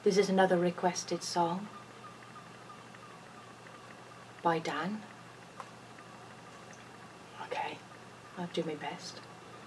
This is another requested song by Dan. Okay, I'll do my best.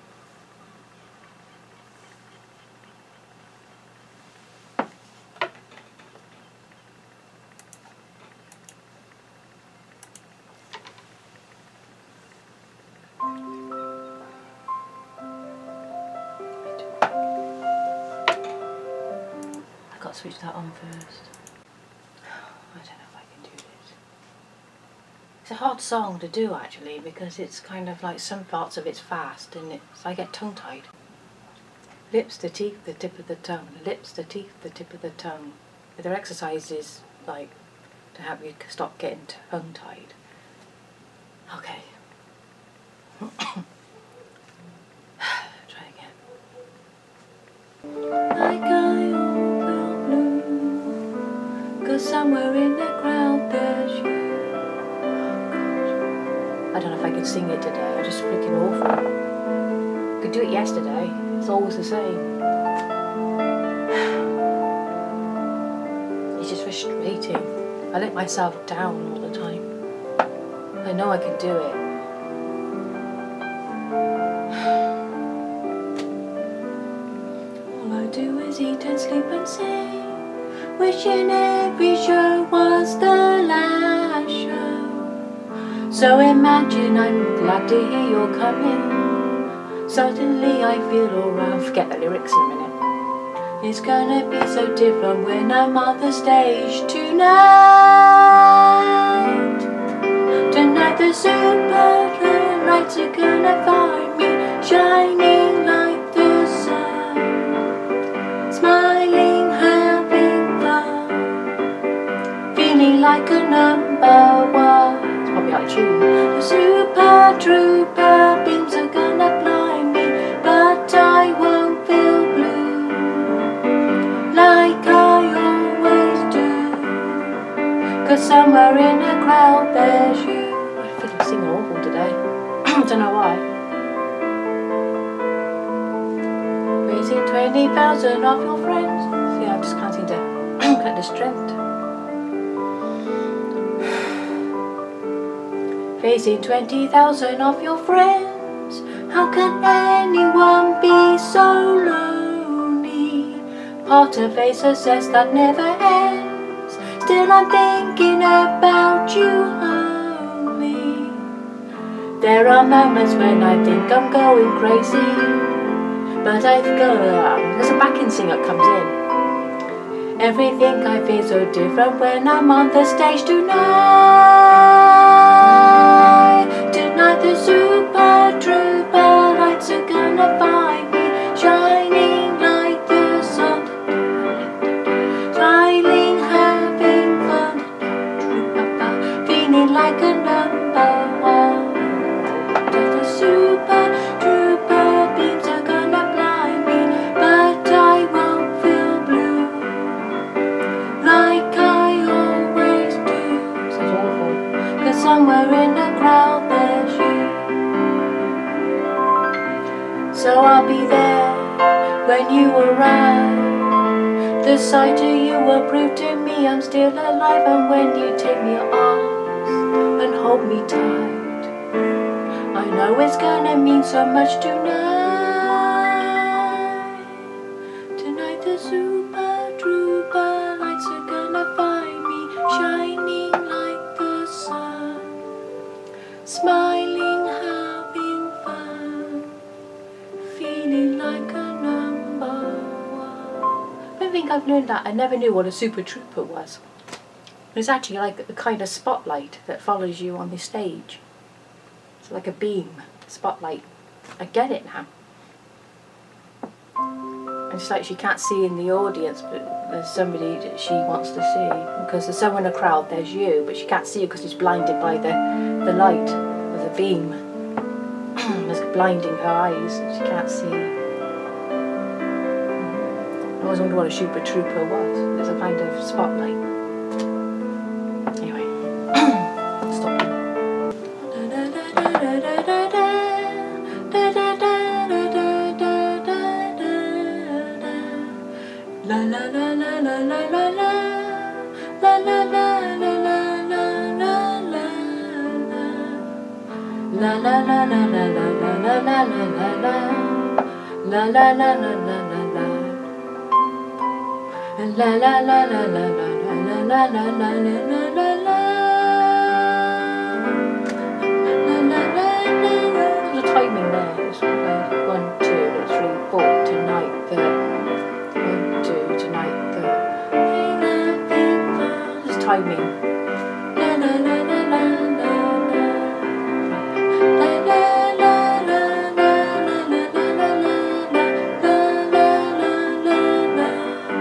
I've got to switch that on first. I don't know if I can do this. It's a hard song to do actually, because it's kind of like some parts of it's fast and I get tongue-tied. Lips, the teeth, the tip of the tongue. Lips, the teeth, the tip of the tongue. There are exercises like to help you stop getting tongue-tied. Okay. Try again. Like I feel blue, 'cause somewhere in the crowd there's you. I don't know if I could sing it today, I'm just freaking awful. I could do it yesterday, it's always the same. It's just frustrating. I let myself down all the time. I know I can do it. All I do is eat and sleep and sing, wishing every show was the last show. So imagine I'm glad to hear you're coming. Suddenly I feel alright. Forget the lyrics in a minute. It's gonna be so different when I'm on the stage tonight. Tonight the super lights are gonna find me shining like the sun, smiling, having fun, feeling like a number one. It's probably out of tune. The super trooper beams are gonna blind me, but I won't feel blue like I always do, 'cause somewhere in a crowd there's you. I feel like singing awful today. I don't know why. Raising 20,000 of your friends. See, I just can't seem to get the strength. Facing 20,000 of your friends. How can anyone be so lonely? Part of a success that never ends. Still I'm thinking about you only. There are moments when I think I'm going crazy, but there's a backing singer that comes in. Everything I feel so different when I'm on the stage tonight. Tonight the super trooper lights are gonna find me shining like the sun, smiling, having fun, feeling like a number one. The super trooper beams are gonna blind me, but I won't feel blue like I always do. Sounds awful. 'Cause somewhere in the crowd there's you. So I'll be there when you arrive. The sight of you will prove to me I'm still alive. And when you take me arms and hold me tight, I know it's gonna mean so much tonight. Tonight the super trooper lights are gonna find me shining like the sun, smiling, having fun, feeling like a number one. I don't think I've learned that. I never knew what a super trooper was. It's actually like a kind of spotlight that follows you on the stage. It's like a beam, spotlight. I get it now. It's like she can't see in the audience, but there's somebody that she wants to see. Because there's someone in a crowd, there's you, but she can't see you because she's blinded by the light of the beam. It's blinding her eyes, she can't see. I always wondered what a super trooper was. It's a kind of spotlight. Anyway, stop. La la la la la la la la. La la la la la la la la. La la la la la la la la la la la. La la la la la la la. La la la la la la la la la la la la. There's a timing there. It's 1, 2, 3, 4. Tonight the 1, 2. Tonight the. There's timing. La la la la la la la. La la la la la la la la la la la la la.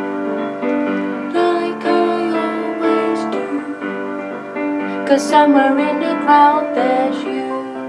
Like I always do. 'Cause somewhere in the crowd there's you.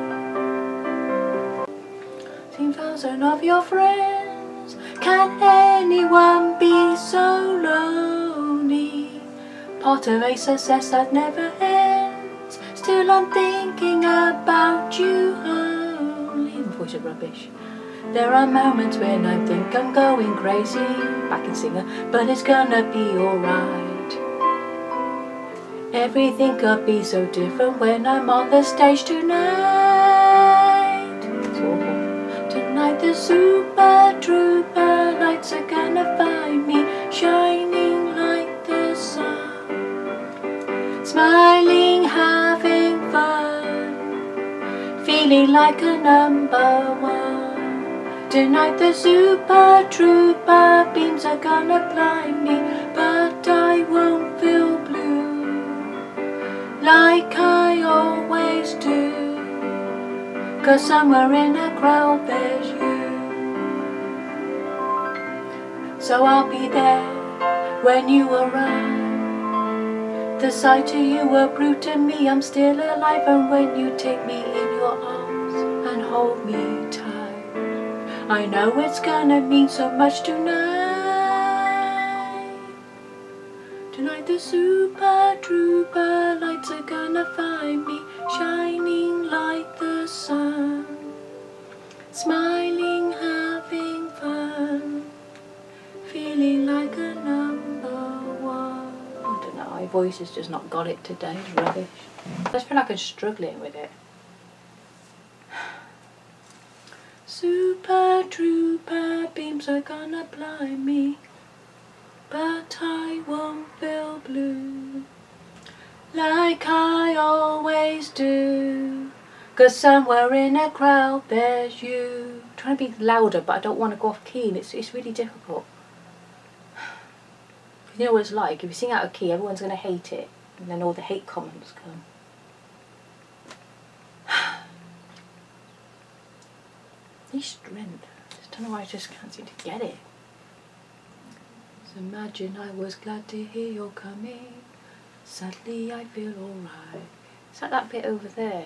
10,000 of your friends. Can anyone be so lonely? Part of a success that never ends. Still I'm thinking about you only. My voice is rubbish. There are moments when I think I'm going crazy, backing singer, but it's gonna be alright. Everything could be so different when I'm on the stage tonight. It's awful. Tonight the Super Trouper lights are gonna find me, shining like the sun, smiling, having fun, feeling like a #1. Tonight the Super Trouper beams are gonna blind me, but I won't feel blue like I always do. 'Cause somewhere in a crowd there's you. So I'll be there when you arrive. The sight of you were brute to me, I'm still alive. And when you take me in your arms and hold me tight, I know it's gonna mean so much tonight. Tonight the Super Trouper lights are gonna find me, shining like the sun, smiling, having fun, feeling like a #1. I don't know, my voice has just not got it today, it's rubbish. I just feel like I'm struggling with it. Super Trouper beams are gonna blind me, but I won't feel blue like I always do. 'Cause somewhere in a crowd there's you. I'm trying to be louder, but I don't want to go off key, and it's really difficult. You know what it's like, if you sing out of key, everyone's going to hate it, and then all the hate comments come. Need strength. I just don't know why I just can't seem to get it. So imagine I was glad to hear you're coming. Suddenly I feel alright. It's like that bit over there.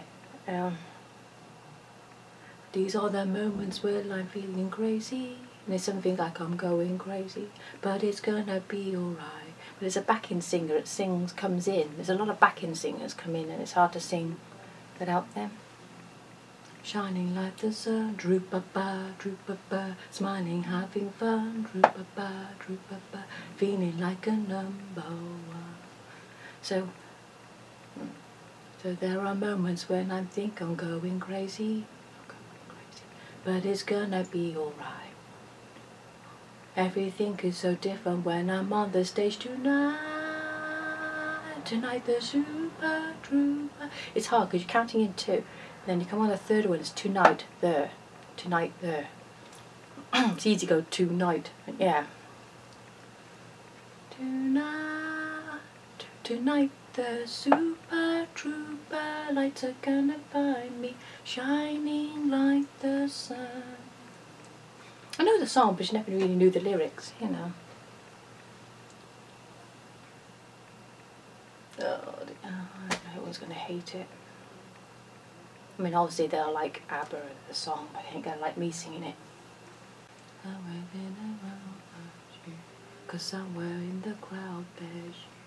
These are the moments where I'm feeling crazy. And there's something like I'm going crazy, but it's gonna be alright. But there's a backing singer that comes in. There's a lot of backing singers come in, and it's hard to sing without them. Shining like the sun, droop-a-ba, smiling, having fun, droop-a-ba, feeling like a #1. So there are moments when I think I'm going crazy, but it's gonna be alright. Everything is so different when I'm on the stage tonight. Tonight the Super Trouper. It's hard because you're counting in 2. Then you come on the third one, it's tonight there. Tonight there. It's easy to go tonight. Yeah. Tonight the Super Trouper lights are gonna find me, shining like the sun. I know the song, but you never really knew the lyrics, you know. Oh, everyone's going to hate it. I mean, obviously they'll like ABBA, the song, but they ain't going to like me singing it. 'Cause somewhere in the crowd there's you.